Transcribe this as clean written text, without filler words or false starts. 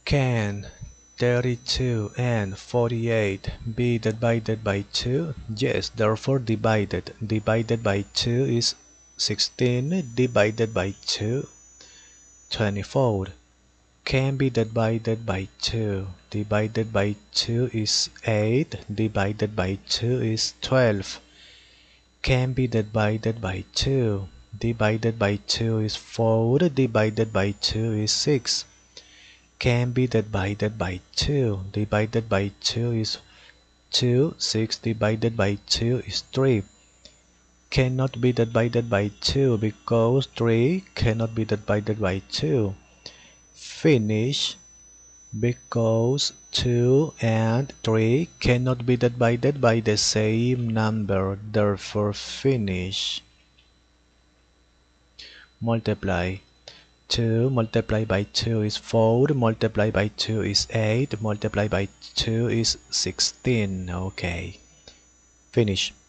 Can 32 and 48 be divided by 2? Yes, therefore divided by 2 is 16 divided by 2, 24. Can be divided by 2. Divided by 2 is 8. Divided by 2 is 12. Can be divided by 2. Divided by 2 is 4. Divided by 2 is 6. Can be divided by 2. Divided by 2 is 2. 6 divided by 2 is 3. Cannot be divided by 2 because 3 cannot be divided by 2. Finish because 2 and 3 cannot be divided by the same number, therefore finish. Multiply. 2 multiplied by 2 is 4, multiplied by 2 is 8, multiplied by 2 is 16. Okay, finish.